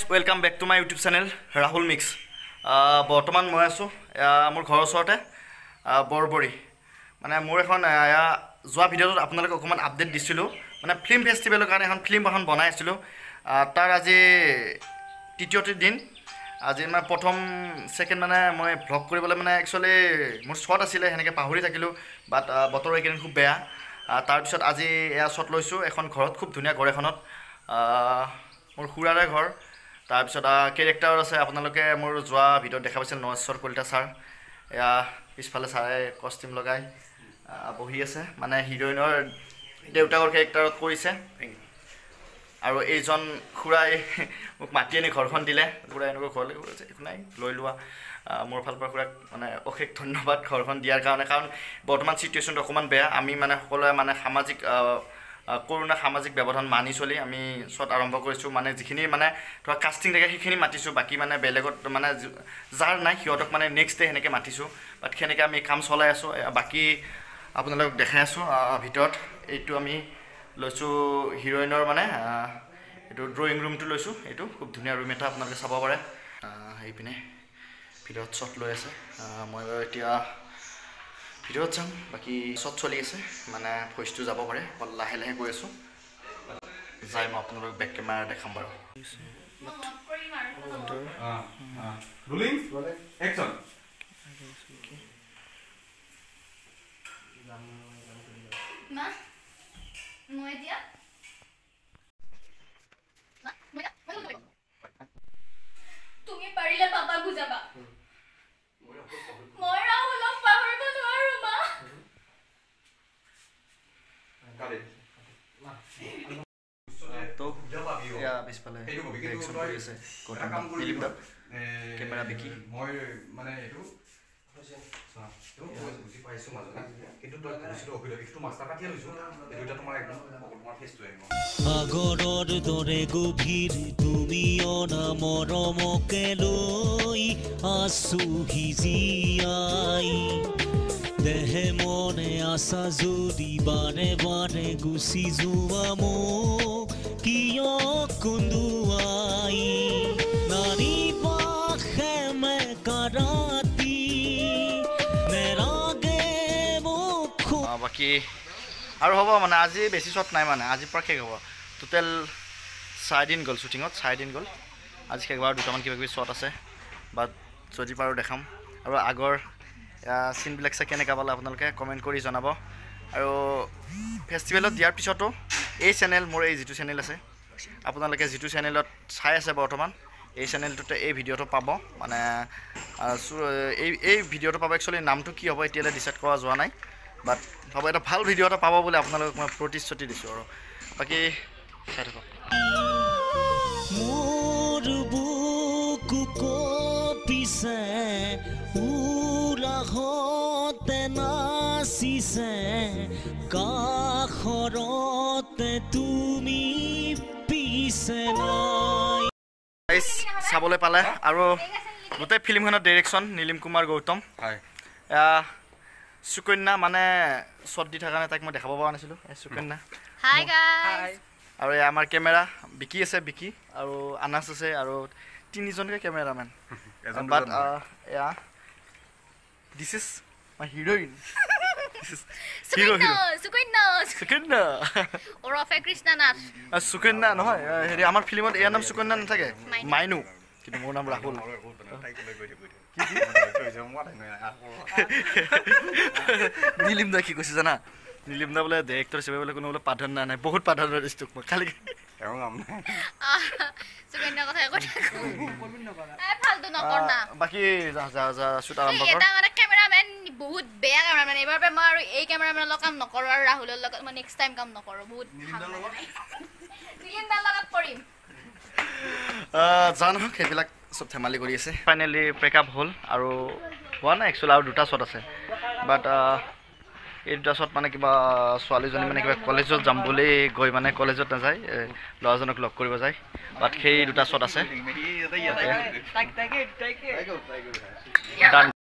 welcome back to my YouTube channel Rahul mix बर्तमान मैं आसो मोर घर ओसरते बरबरी माने मोर एखन जो भिडिओ अपना अकमान आपडेट दिसिलो माने फिल्म फेस्टिवल कारण एखन फिल्म एखन बनाई आसिलो तार आज तृतीय दिन आज मैं प्रथम सेकेंड माने मैं भ्लग কৰিবলৈ माने एक्चुअली मोर शट आছিলে हेनेके पाहरी থাকিলো बात बतर एकेदिन खूब बेया तार पिছত आज एया शट लैसो एखन घरत खूब धुनिया घर एखनत मोर खुरारे घर तार पिছত कैरेक्टर আছে আপোনালোকে मोर जोआ भिडिओ দেখা পাইছিল নশ্বর কলিতা স্যার এয়া পিছফালে সাৰে কস্টিউম লগাই বহি আছে মানে হিৰোইনৰ দেউতাকৰ ক্যাৰেক্টাৰত কৰিছে আৰু এইজন খুৰাই মোক মাতি আনি ঘৰখন দিলে খুৰাই এনেকৈ ঘৰলৈ গৈছে একো নাই লৈ লোৱা মোৰ ফালৰ পৰা খুৰাক মানে অশেষ ধন্যবাদ ঘৰখন দিয়াৰ কাৰণে কাৰণ বৰ্তমান সিচুৱেচনটো অকমান বেয়া আমি মানে সকলোৱে মানে সামাজিক कोरोना सामाजिक व्यवधान मानि चलि आमी शट आरम्भ करिछु माने जिखिनि माने थोड़ा कास्टिंग থাকে সেইখিনি মাতিছো বাকি মানে বেলেগত মানে যাৰ নাই হিয়তক মানে নেক্সট ডে হেনেকে মাতিছো বাট খেনেকে আমি কাম চলাই আছো বাকি আপোনালোক দেখাই আছো ভিতৰত এইটো আমি লৈছো হিৰোইনৰ মানে এটো ড্ৰয়িং ৰুমটো লৈছো এটো খুব ধুনিয়া ৰুম এটা আপোনালোকে চাব পাৰে এই পিনে ভিতৰত শট লৈ আছে মই এতিয়া ভিডিও যাম বাকি শট চলি আছে মানে ভয়েসটো যাব পাৰে লাহে লাহে গৈ আছো যাই মই আপোনালোক বেক ক্যামেৰা দেখাম বাৰু রোলিং অ্যাকশন মা মই দিয়া না মই তুমি পাৰিলে পাপা বুজাবা মই ৰাহুলক পাহৰিব নোৱাৰো মা तो या পিছফালে একশন কৰি আছে ফিল্ম দা ক্যামেৰা বিকি মই মানে এটো তো বুজি পাইছো মাজতে কিন্তু তই বুজিটো অভিল একটু মাস্টাৰ কাটিয়া লৈছো দুইটা তোমাৰ একদম তোমাৰ ফেসটো আহিব আগৰৰ দৰে গভীৰ তুমি অনা মৰমকে লৈ আছো হিজিয়াই দেহে মনে আশা যদি বাৰে বাৰে গুচি যোৱা মোক কিয় কুন্দুৱাই নাৰী বাখে মে কৰাতি নেৰাগে মোক বাকি আৰু হ'ব মানে আজি বেছি শট নাই মানে আজি পৰা শেষ হ'ব টোটাল 4 দিন গল শুটিংত 4 দিন গল আজি শেষ হোৱাৰ দুটামান কিবা কিবি শট আছে বাট যদি পাৰো দেখাম আৰু আগৰ সিন বিলাক চাই কেনেকা পালে আপোনালোকে কমেন্ট কৰি জনাব আৰু ফেষ্টিভেলত দিয়াৰ পিছতো এই চেনেল মোৰ এই যিটো চেনেল আছে আপোনালোকে যিটো চেনেলত চাই আছে বৰ্তমান এই চেনেলটোতে এই ভিডিওটো পাব মানে এই ভিডিওটো পাব একচুয়ালি নামটো কি হ'ব এতিয়ালে ডিসাইড কৰা যোৱা নাই বাট হ'ব এটা ভাল ভিডিও এটা পাব বুলি আপোনালোকক মই প্ৰতিশ্ৰুতি দিছো আৰু বাকি চাই থাকক মোৰ বুকু কপিছে উলাহতে নাচিছে কাখৰতে তুমি পিছে নাই চাবলৈ পালে আৰু গোটেই ফিল্মখনৰ ডাইৰেকশ্যন নীলিম কুমাৰ গৌতম হয় সুকন্যা মানে শট দি থাকা তাক মই দেখাব পৰা নাছিলো সুকন্যা হাই গাইস আৰু আমাৰ কেমেৰা বিকি আছে বিকি আৰু আনাস আছে আৰু তিনিজনকে কেমেৰাম্যান বাট this is my heroine Sukanya ওরফে কৃষ্ণা নাথ সুকন্যা নহয় হেৰি আমাৰ ফিল্মত ইয়াৰ নাম সুকন্যা নাথাকে মাইনু কিন্তু মোৰ নাম ৰাহুল নীলিম দা কি কৈছে জানা নীলিম দা বোলে ডাইৰেক্টৰ হিচাপে বোলে কোনো বোলে প্ৰাধান্য নাই বহুত প্ৰাধান্য দিছো মই খালি সুকন্যা কথা ফালতু নকৰ না বাকি যা শুট আৰম্ভ কৰ এটা মানে ক্যামেৰাম্যান বহুত বেয়া ক্যামেৰাম্যান এবাৰ মই আৰু এই ক্যামেৰাম্যানৰ লগত কাম নকৰো আৰু ৰাহুলৰ লগত মই নেক্সট টাইম কাম নকৰো বহুত নীলিম দাৰ লগত কৰিম জানো সেইবিলাক সব ধেমালি কৰি আছে ফাইনালি ব্ৰেকআপ হ'ল আৰু হোৱা নাই একচুৱেলি আৰু দুটা শট আছে বাট এই দুটা শট মানে কিবা ছোৱালীজনী মানে কিবা কলেজত যাম বুলি গৈ মানে কলেজত নাযায় ল'ৰাজনক লগ কৰিব যায় বাট সেই দুটা শট আছে